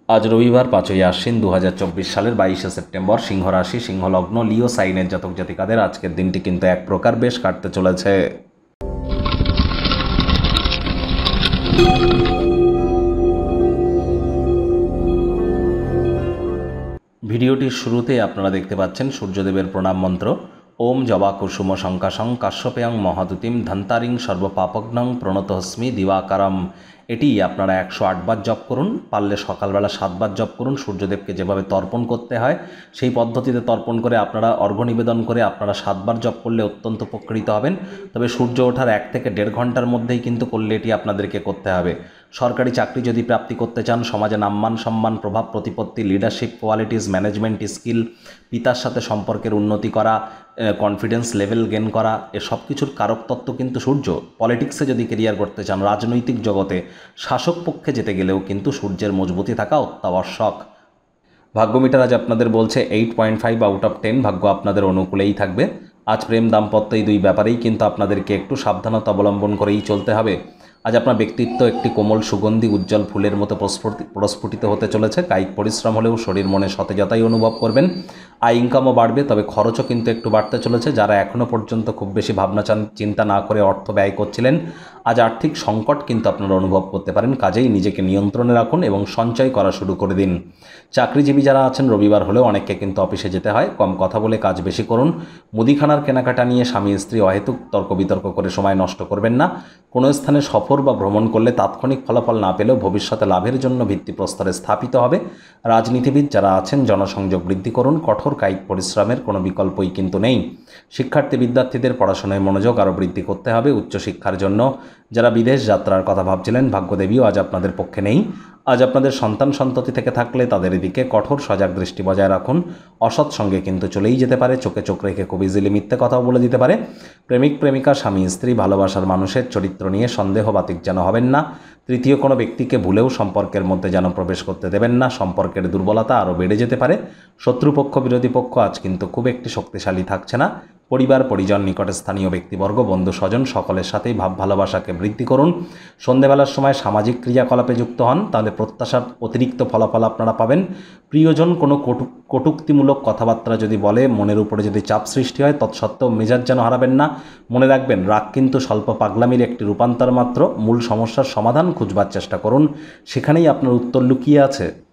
আজ রবিবার 5ই আশ্বিন 2024 সালের 22শে সেপ্টেম্বর। সিংহ রাশি, সিংহ লগ্ন, লিও সাইনের জাতক জাতিকাদের আজকের দিনটি কিন্তু এক প্রকার বেশ কাটতে চলেছে। ভিডিওটির শুরুতে আপনারা দেখতে পাচ্ছেন সূর্যদেবের প্রণাম মন্ত্র। ওম জবা কুসুম শঙ্কাশং কাশ্যপেয়ং মহাদুতিম ধন্তারিং সর্বপাপগ্নং প্রণতহস্মি দিবাকারম। এটি আপনারা 108 বার জপ করুন, পারলে সকালবেলা 7 বার জপ করুন। সূর্যদেবকে যেভাবে তর্পণ করতে হয় সেই পদ্ধতিতে তর্পণ করে আপনারা অর্ঘ্য নিবেদন করে আপনারা 7 বার জপ করলে অত্যন্ত উপকৃত হবেন। তবে সূর্য ওঠার 1 থেকে 1.5 ঘন্টার মধ্যেই কিন্তু করলে এটি আপনাদেরকে করতে হবে। সরকারি চাকরি যদি প্রাপ্তি করতে চান, সমাজে নাম্মান সম্মান, প্রভাব প্রতিপত্তি, লিডারশিপ কোয়ালিটিস, ম্যানেজমেন্ট স্কিল, পিতার সাথে সম্পর্কের উন্নতি করা, কনফিডেন্স লেভেল গেন করা, এসব কিছুর কারক তত্ত্ব কিন্তু সূর্য। পলিটিক্সে যদি কেরিয়ার করতে চান, রাজনৈতিক জগতে শাসক পক্ষে যেতে গেলেও কিন্তু সূর্যের মজবুতি থাকা অত্যাবশ্যক। ভাগ্য মিটার আজ আপনাদের বলছে 8.5 আউট অফ 10, ভাগ্য আপনাদের অনুকূলেই থাকবে। আজ প্রেম দাম্পত্য এই দুই ব্যাপারেই কিন্তু আপনাদেরকে একটু সাবধানতা অবলম্বন করেই চলতে হবে। আজ আপনার ব্যক্তিত্ব একটি কোমল সুগন্ধি উজ্জ্বল ফুলের মতো প্রস্ফুটিত হতে চলেছে। কায়িক পরিশ্রম হলেও শরীর মনে সতেজতাই অনুভব করবেন। আয় ইনকামও বাড়বে, তবে খরচও কিন্তু একটু বাড়তে চলেছে। যারা এখনও পর্যন্ত খুব বেশি ভাবনা চিন্তা না করে অর্থ ব্যয় করছিলেন, আজ আর্থিক সংকট কিন্তু আপনারা অনুভব করতে পারেন। কাজেই নিজেকে নিয়ন্ত্রণে রাখুন এবং সঞ্চয় করা শুরু করে দিন। চাকরিজীবী যারা আছেন, রবিবার হলেও অনেককে কিন্তু অফিসে যেতে হয়। কম কথা বলে কাজ বেশি করুন। মুদিখানার কেনাকাটা নিয়ে স্বামী স্ত্রী অহেতুক তর্ক বিতর্ক করে সময় নষ্ট করবেন না। কোনো স্থানে সফর বা ভ্রমণ করলে তাৎক্ষণিক ফলাফল না পেলেও ভবিষ্যতে লাভের জন্য ভিত্তিপ্রস্তরে স্থাপিত হবে। রাজনীতিবিদ যারা আছেন, জনসংযোগ বৃদ্ধি করুন। কঠোর কায়িক পরিশ্রমের কোনো বিকল্পই কিন্তু নেই। শিক্ষার্থী বিদ্যার্থীদের পড়াশোনায় মনোযোগ আরও বৃদ্ধি করতে হবে। উচ্চশিক্ষার জন্য যারা বিদেশ যাত্রার কথা ভাবছিলেন, ভাগ্যদেবীও আজ আপনাদের পক্ষে নেই। আজ আপনাদের সন্তান সন্ততি থেকে থাকলে তাদের দিকে কঠোর সজাগ দৃষ্টি বজায় রাখুন। অসৎ সঙ্গে কিন্তু চলেই যেতে পারে। চোখে চোখ রেখে খুব ইজিলি মিথ্যে কথাও বলে দিতে পারে। প্রেমিক প্রেমিকা, স্বামী স্ত্রী, ভালোবাসার মানুষের চরিত্র নিয়ে সন্দেহবাতিক যেন হবেন না। তৃতীয় কোনো ব্যক্তিকে ভুলেও সম্পর্কের মধ্যে যেন প্রবেশ করতে দেবেন না। সম্পর্কের দুর্বলতা আরও বেড়ে যেতে পারে। শত্রুপক্ষ বিরোধী পক্ষ আজ কিন্তু খুব একটি শক্তিশালী থাকছে না। পরিবার পরিজন, নিকটে স্থানীয় ব্যক্তিবর্গ, বন্ধু স্বজন সকলের সাথেই ভাব ভালোবাসাকে বৃদ্ধি করুন। সন্ধেবেলার সময় সামাজিক ক্রিয়াকলাপে যুক্ত হন, তাহলে প্রত্যাশার অতিরিক্ত ফলাফল আপনারা পাবেন। প্রিয়জন কোনো কটূক্তিমূলক কথাবার্তা যদি বলে, মনের উপরে যদি চাপ সৃষ্টি হয়, তৎসত্ত্বেও মেজাজ যেন হারাবেন না। মনে রাখবেন, রাগ কিন্তু স্বল্প পাগলামির একটি রূপান্তর মাত্র। মূল সমস্যার সমাধান খুঁজবার চেষ্টা করুন, সেখানেই আপনার উত্তর লুকিয়ে আছে।